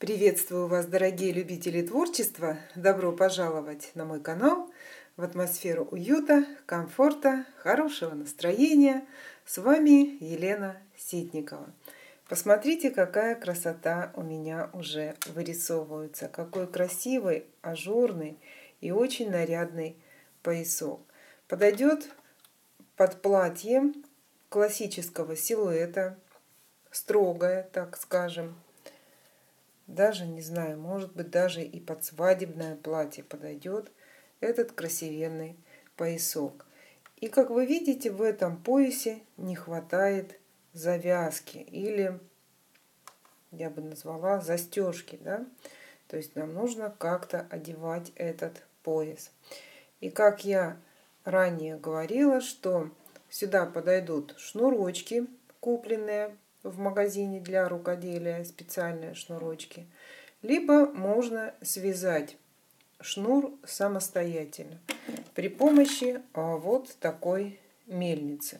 Приветствую вас, дорогие любители творчества! Добро пожаловать на мой канал в атмосферу уюта, комфорта, хорошего настроения. С вами Елена Ситникова. Посмотрите, какая красота у меня уже вырисовывается. Какой красивый, ажурный и очень нарядный поясок. Подойдет под платье классического силуэта, строгое, так скажем. Даже, не знаю, может быть, даже и под свадебное платье подойдет этот красивенный поясок. И, как вы видите, в этом поясе не хватает завязки или, я бы назвала, застежки, да? То есть нам нужно как-то одевать этот пояс. И как я ранее говорила, что сюда подойдут шнурочки, купленные в магазине для рукоделия, специальные шнурочки. Либо можно связать шнур самостоятельно при помощи вот такой мельницы.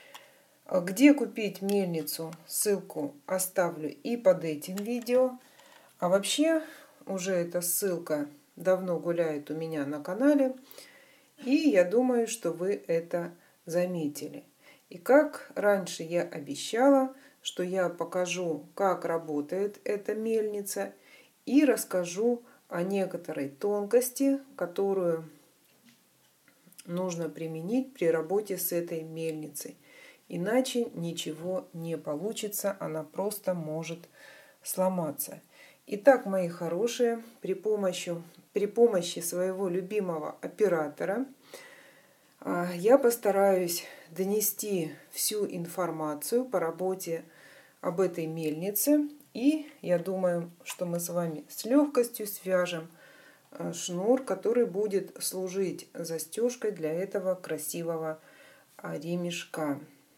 Где купить мельницу, ссылку оставлю и под этим видео. А вообще уже эта ссылка давно гуляет у меня на канале. И я думаю, что вы это заметили. И как раньше я обещала, что я покажу, как работает эта мельница, и расскажу о некоторой тонкости, которую нужно применить при работе с этой мельницей. Иначе ничего не получится, она просто может сломаться. Итак, мои хорошие, при помощи своего любимого оператора я постараюсь донести всю информацию по работе об этой мельнице. И я думаю, что мы с вами с легкостью свяжем шнур, который будет служить застежкой для этого красивого ремешка.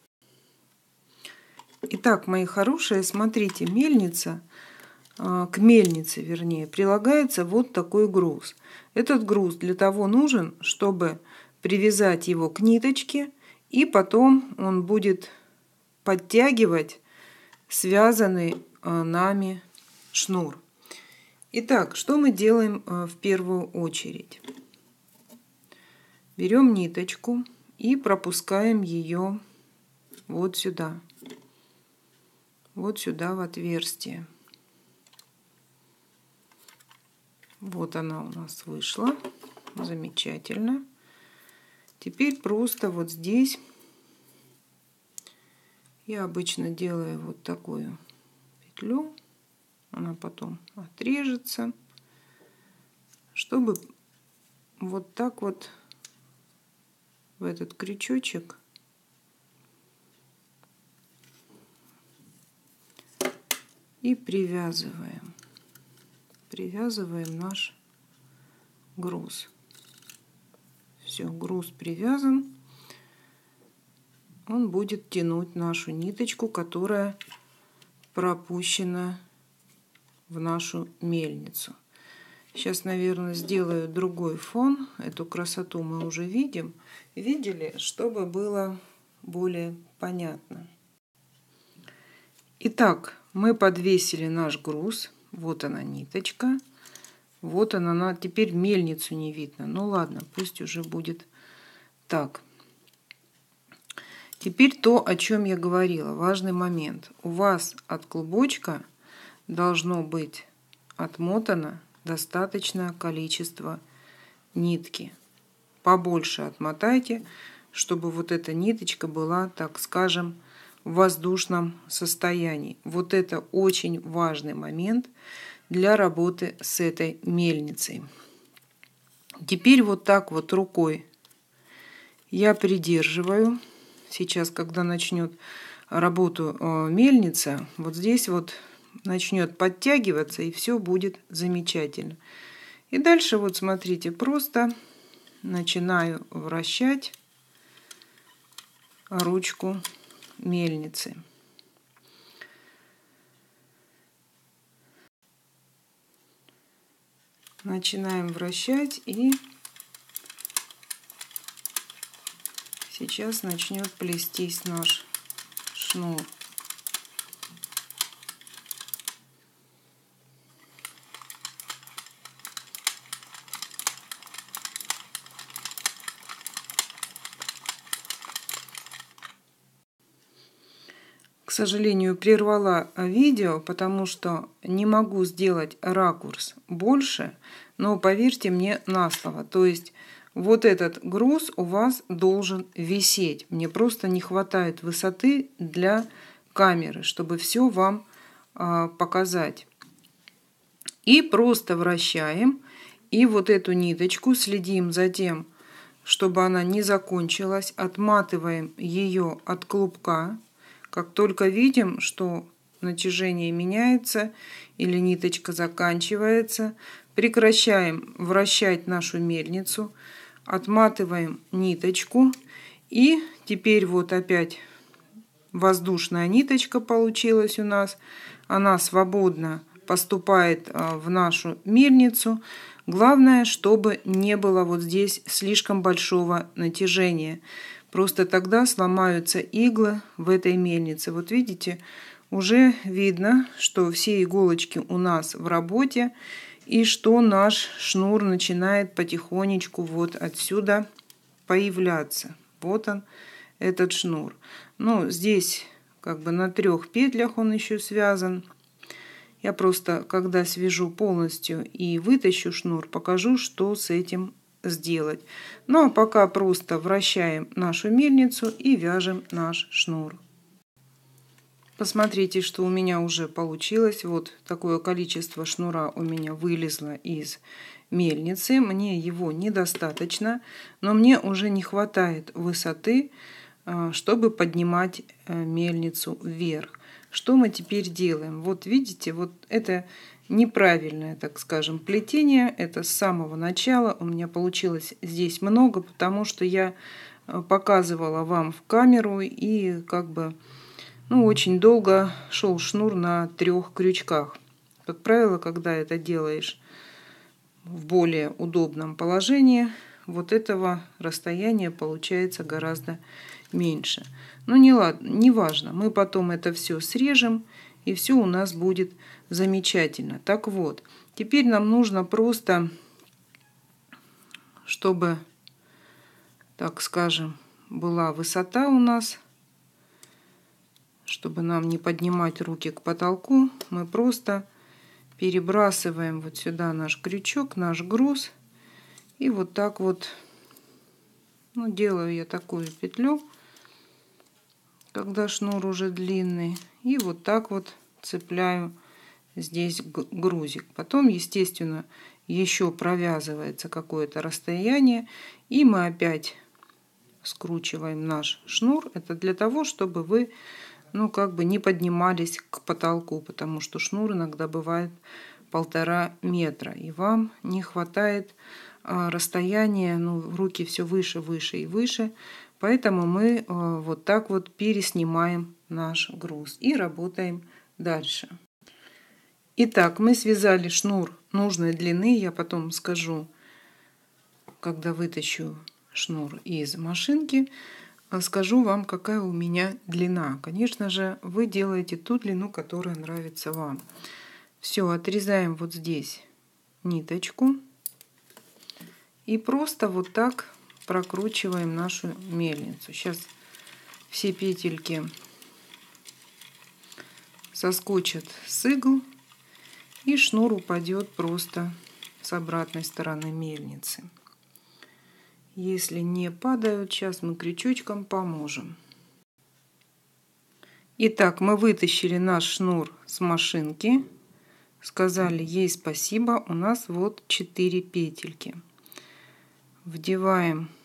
Итак, мои хорошие, смотрите, мельница, к мельнице, вернее, прилагается вот такой груз. Этот груз для того нужен, чтобы привязать его к ниточке, и потом он будет подтягивать связанный нами шнур. Итак, что мы делаем в первую очередь? Берем ниточку и пропускаем ее вот сюда в отверстие. Вот она у нас вышла. Замечательно. Теперь просто вот здесь я обычно делаю вот такую петлю. Она потом отрежется, чтобы вот так вот в этот крючочек и привязываем наш груз. Все, груз привязан. Он будет тянуть нашу ниточку, которая пропущена в нашу мельницу. Сейчас, наверное, сделаю другой фон. Эту красоту мы уже видели, чтобы было более понятно. Итак, мы подвесили наш груз. Вот она ниточка. Вот она. Теперь мельницу не видно. Ну ладно, пусть уже будет так. Теперь то, о чем я говорила. Важный момент. У вас от клубочка должно быть отмотано достаточное количество нитки. Побольше отмотайте, чтобы вот эта ниточка была, так скажем, в воздушном состоянии. Вот это очень важный момент для работы с этой мельницей. Теперь вот так вот рукой я придерживаю. Сейчас, когда начнет работу мельница, вот здесь вот начнет подтягиваться, и все будет замечательно. И дальше вот смотрите, просто начинаю вращать ручку мельницы. Начинаем вращать, и сейчас начнет плестись наш шнур. сожалению, прервала видео, потому что не могу сделать ракурс больше, но поверьте мне на слово. То есть вот этот груз у вас должен висеть. Мне просто не хватает высоты для камеры, чтобы все вам показать. И просто вращаем. И вот эту ниточку следим за тем, чтобы она не закончилась. Отматываем ее от клубка. Как только видим, что натяжение меняется или ниточка заканчивается, прекращаем вращать нашу мельницу, отматываем ниточку. И теперь вот опять воздушная ниточка получилась у нас. Она свободно поступает в нашу мельницу. Главное, чтобы не было вот здесь слишком большого натяжения. Просто тогда сломаются иглы в этой мельнице. Вот видите, уже видно, что все иголочки у нас в работе. И что наш шнур начинает потихонечку вот отсюда появляться. Вот он, этот шнур. Ну, здесь как бы на 3 петлях он еще связан. Я просто, когда свяжу полностью и вытащу шнур, покажу, что с этим сделать. Ну, а пока просто вращаем нашу мельницу и вяжем наш шнур. Посмотрите, что у меня уже получилось. Вот такое количество шнура у меня вылезло из мельницы. Мне его недостаточно, но мне уже не хватает высоты, чтобы поднимать мельницу вверх. Что мы теперь делаем? Вот видите, вот это неправильное, так скажем, плетение. Это с самого начала у меня получилось здесь много, потому что я показывала вам в камеру и как бы очень долго шел шнур на 3 крючках. Как правило, когда это делаешь в более удобном положении, вот этого расстояния получается гораздо меньше. Но не важно, мы потом это все срежем, и все у нас будет замечательно. Так вот, теперь нам нужно просто, чтобы, так скажем, была высота у нас, чтобы нам не поднимать руки к потолку, мы просто перебрасываем вот сюда наш крючок, наш груз, и вот так вот, делаю я такую петлю, когда шнур уже длинный, и вот так вот цепляю здесь грузик. Потом, естественно, еще провязывается какое-то расстояние, и мы опять скручиваем наш шнур. Это для того, чтобы вы как бы не поднимались к потолку, потому что шнур иногда бывает 1,5 метра, и вам не хватает расстояния, руки все выше, выше и выше. Поэтому мы вот так вот переснимаем наш груз и работаем дальше. Итак, мы связали шнур нужной длины. Я потом скажу, когда вытащу шнур из машинки, скажу вам, какая у меня длина. Конечно же, вы делаете ту длину, которая нравится вам. Все, отрезаем вот здесь ниточку и просто вот так прокручиваем нашу мельницу. Сейчас все петельки соскочат с игл, и шнур упадет просто с обратной стороны мельницы. Если не падают, сейчас мы крючочком поможем. Итак, мы вытащили наш шнур с машинки, сказали ей спасибо. У нас вот 4 петельки. Вдеваем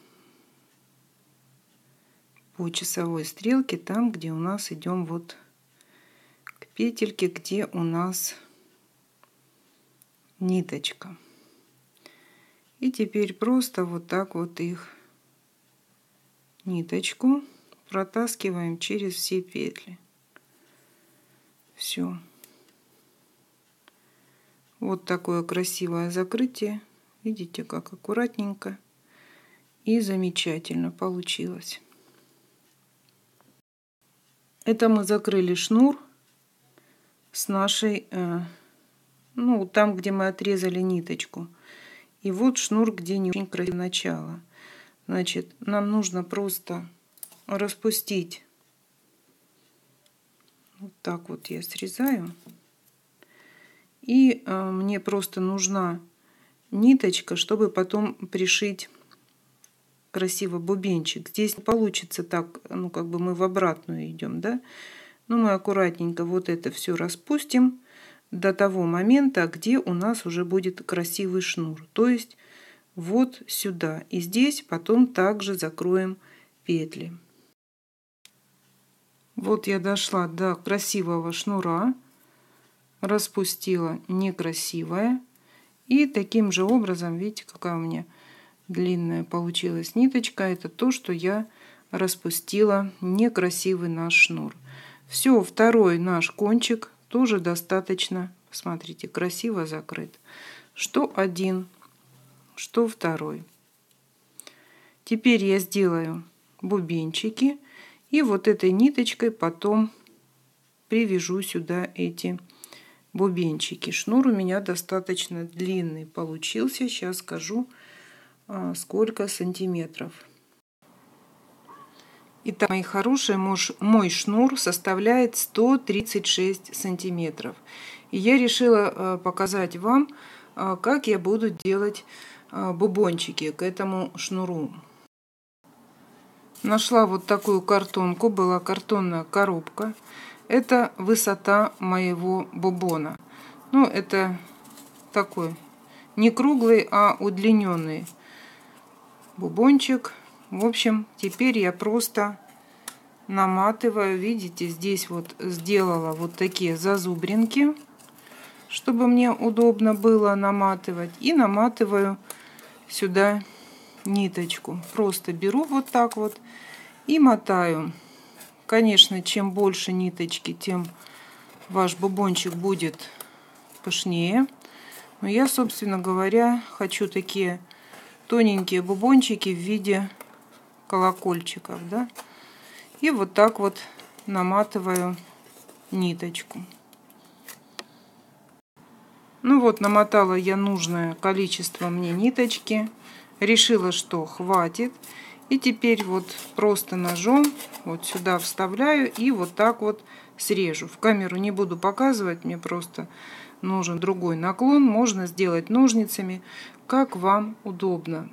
по часовой стрелке там, где у нас идем вот к петельке, где у нас ниточка. И теперь просто вот так вот их ниточку протаскиваем через все петли. Все. Вот такое красивое закрытие. Видите, как аккуратненько и замечательно получилось. Это мы закрыли шнур с нашей, там, где мы отрезали ниточку. И вот шнур, где не очень красивое начало. Значит, нам нужно просто распустить Вот так вот я срезаю. И мне просто нужна ниточка, чтобы потом пришить красиво бубенчик. Здесь получится так, ну как бы мы в обратную идем, да? Но мы аккуратненько вот это все распустим до того момента, где у нас уже будет красивый шнур. То есть вот сюда. И здесь потом также закроем петли. Вот я дошла до красивого шнура, распустила некрасивое. И таким же образом, видите, какая у меня длинная получилась ниточка. Это то, что я распустила некрасивый наш шнур. Все, второй наш кончик тоже достаточно, смотрите, красиво закрыт. Что один, что второй. Теперь я сделаю бубенчики. И вот этой ниточкой потом привяжу сюда эти бубенчики. Шнур у меня достаточно длинный получился. Сейчас скажу, сколько сантиметров. Итак, мои хорошие, мой шнур составляет 136 сантиметров. И я решила показать вам, как я буду делать бубончики к этому шнуру. Нашла вот такую картонку, была картонная коробка. Это высота моего бубона. Ну, это такой не круглый, а удлиненный бубончик. В общем, теперь я просто наматываю. Видите, здесь вот сделала вот такие зазубринки, чтобы мне удобно было наматывать. И наматываю сюда ниточку. Просто беру вот так вот и мотаю. Конечно, чем больше ниточки, тем ваш бубончик будет пышнее. Но я, собственно говоря, хочу такие тоненькие бубончики в виде колокольчиков, да? И вот так вот наматываю ниточку. Ну вот, намотала я нужное количество мне ниточки. Решила, что хватит. И теперь вот просто ножом вот сюда вставляю и вот так вот срежу. В камеру не буду показывать, мне просто нужен другой наклон. Можно сделать ножницами, как вам удобно.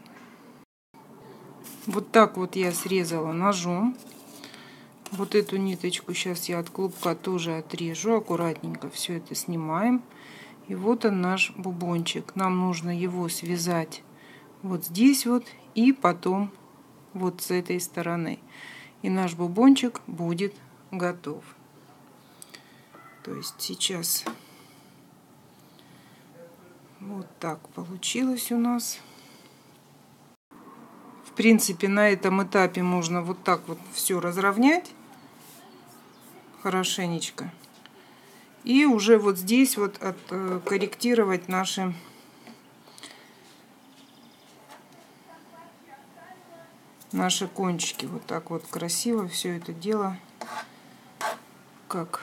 Вот так вот я срезала ножом. Вот эту ниточку сейчас я от клубка тоже отрежу. Аккуратненько все это снимаем. И вот он наш бубончик. Нам нужно его связать вот здесь вот и потом вот с этой стороны. И наш бубончик будет готов. То есть сейчас вот так получилось у нас. В принципе, на этом этапе можно вот так вот все разровнять хорошенечко. И уже вот здесь вот корректировать наши кончики. Вот так вот красиво все это дело, как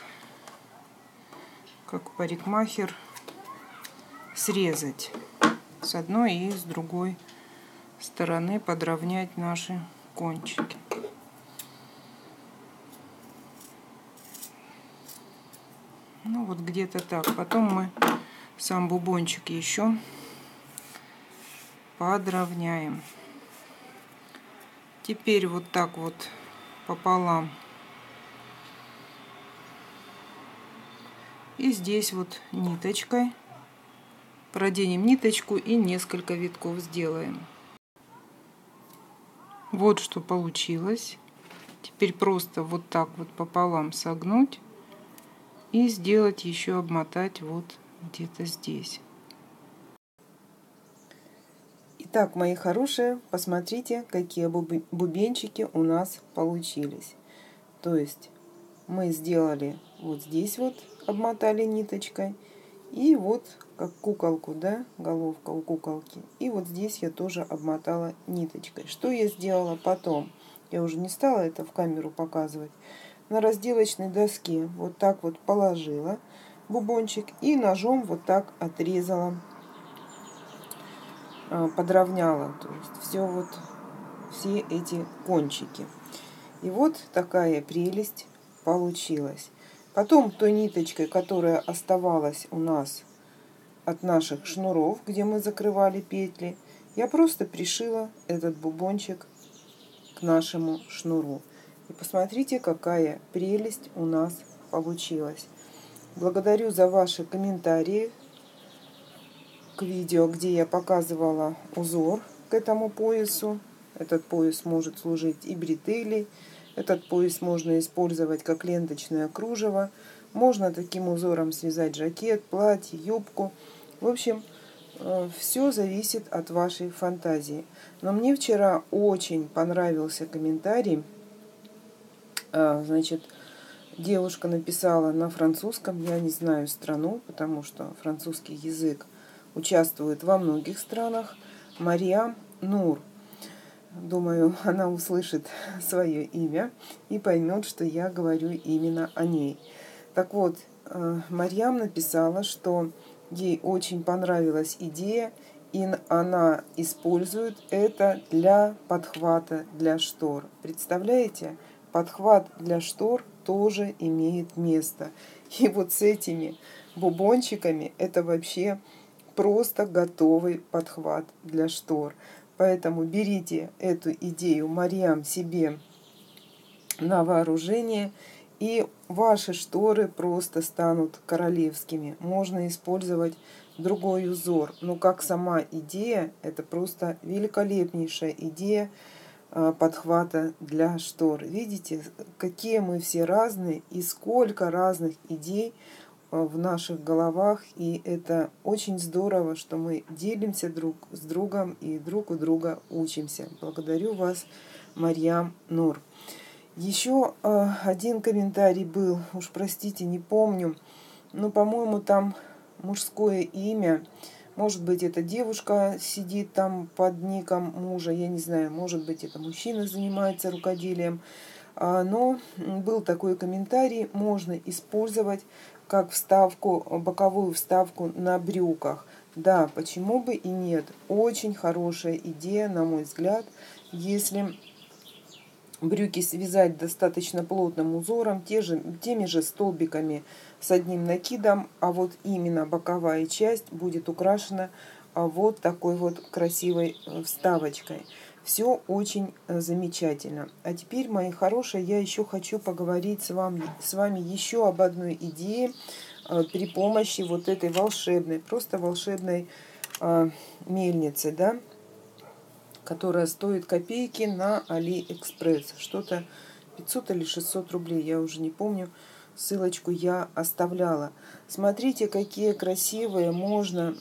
парикмахер, срезать с одной и с другой стороны, подровнять наши кончики. Ну вот где-то так. Потом мы сам бубончик еще подровняем. Теперь вот так вот пополам. И здесь вот ниточкой проденем ниточку и несколько витков сделаем. Вот что получилось. Теперь просто вот так вот пополам согнуть и сделать еще, обмотать вот где-то здесь. Итак, мои хорошие, посмотрите, какие бубенчики у нас получились. То есть мы сделали вот здесь вот, обмотали ниточкой. И вот как куколку, да, головка у куколки. И вот здесь я тоже обмотала ниточкой. Что я сделала потом? Я уже не стала это в камеру показывать. На разделочной доске вот так вот положила бубончик и ножом вот так отрезала, подровняла. То есть все эти кончики. И вот такая прелесть получилась. Потом той ниточкой, которая оставалась у нас от наших шнуров, где мы закрывали петли, я просто пришила этот бубончик к нашему шнуру. И посмотрите, какая прелесть у нас получилась. Благодарю за ваши комментарии к видео, где я показывала узор к этому поясу. Этот пояс может служить и бретелей. Этот пояс можно использовать как ленточное кружево. Можно таким узором связать жакет, платье, юбку. В общем, все зависит от вашей фантазии. Но мне вчера очень понравился комментарий. Значит, девушка написала на французском, я не знаю страну, потому что французский язык участвует во многих странах. Марьям Нур. Думаю, она услышит свое имя и поймет, что я говорю именно о ней. Так вот, Марьям написала, что ей очень понравилась идея, и она использует это для подхвата для штор. Представляете? Подхват для штор тоже имеет место. И вот с этими бубончиками это вообще просто готовый подхват для штор. Поэтому берите эту идею, Марьям, себе на вооружение, и ваши шторы просто станут королевскими. Можно использовать другой узор. Но как сама идея, это просто великолепнейшая идея подхвата для штор. Видите, какие мы все разные и сколько разных идей в наших головах. И это очень здорово, что мы делимся друг с другом и друг у друга учимся. Благодарю вас, Марьям Нур. Еще один комментарий был, уж простите, не помню, но, по-моему, там мужское имя. Может быть, эта девушка сидит там под ником мужа, я не знаю, может быть, это мужчина занимается рукоделием. Но был такой комментарий, можно использовать как вставку, боковую вставку на брюках. Да, почему бы и нет. Очень хорошая идея, на мой взгляд, если брюки связать достаточно плотным узором, теми же столбиками с одним накидом, а вот именно боковая часть будет украшена вот такой вот красивой вставочкой. Все очень замечательно. А теперь, мои хорошие, я еще хочу поговорить с вами еще об одной идее при помощи вот этой волшебной, просто волшебной мельницы, да, которая стоит копейки на Алиэкспресс. Что-то 500 или 600 рублей, я уже не помню. Ссылочку я оставляла. Смотрите, какие красивые можно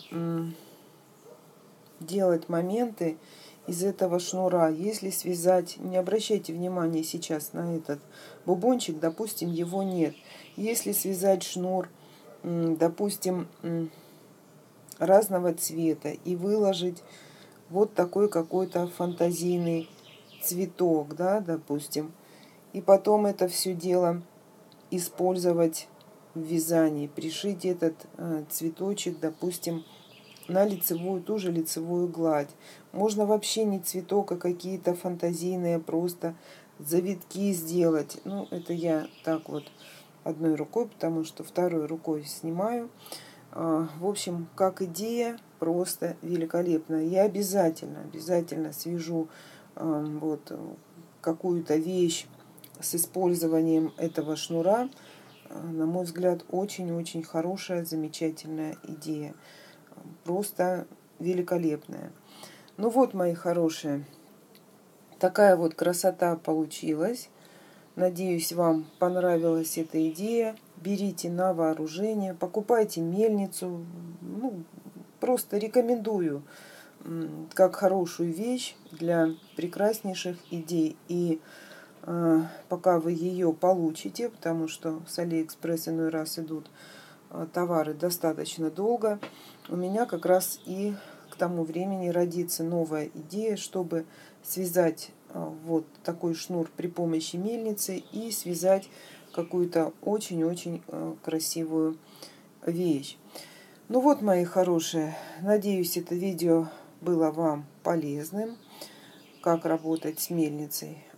делать моменты из этого шнура. Если связать, не обращайте внимания сейчас на этот бубончик, допустим, его нет. Если связать шнур, допустим, разного цвета и выложить вот такой какой-то фантазийный цветок, да, допустим. И потом это все дело использовать в вязании. Пришить этот цветочек, допустим, на лицевую, ту же лицевую гладь. Можно вообще не цветок, а какие-то фантазийные просто завитки сделать. Ну, это я так вот одной рукой, потому что второй рукой снимаю. В общем, как идея, просто великолепная. Я обязательно свяжу вот какую-то вещь с использованием этого шнура. На мой взгляд, очень-очень хорошая, замечательная идея. Просто великолепная. Ну вот, мои хорошие, такая вот красота получилась. Надеюсь, вам понравилась эта идея. Берите на вооружение, покупайте мельницу. Ну, просто рекомендую как хорошую вещь для прекраснейших идей. И пока вы ее получите, потому что с Алиэкспресс иной раз идут товары достаточно долго, у меня как раз и к тому времени родится новая идея, чтобы связать вот такой шнур при помощи мельницы и связать какую-то очень-очень красивую вещь. Ну вот, мои хорошие, надеюсь, это видео было вам полезным, как работать с мельницей.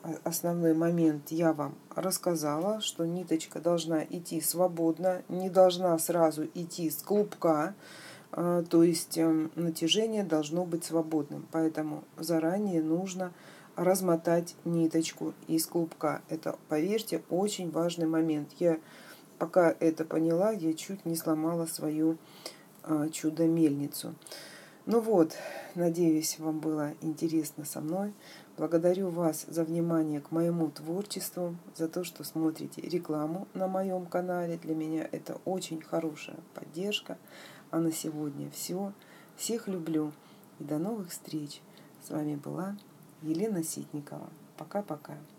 основной момент я вам рассказала, что ниточка должна идти свободно, не должна сразу идти с клубка, то есть натяжение должно быть свободным. Поэтому заранее нужно размотать ниточку из клубка. Это, поверьте, очень важный момент. Я пока это поняла, я чуть не сломала свою чудо-мельницу. Ну вот, надеюсь, вам было интересно со мной. Благодарю вас за внимание к моему творчеству, за то, что смотрите рекламу на моем канале. Для меня это очень хорошая поддержка. А на сегодня все. Всех люблю и до новых встреч. С вами была Елена Ситникова. Пока-пока.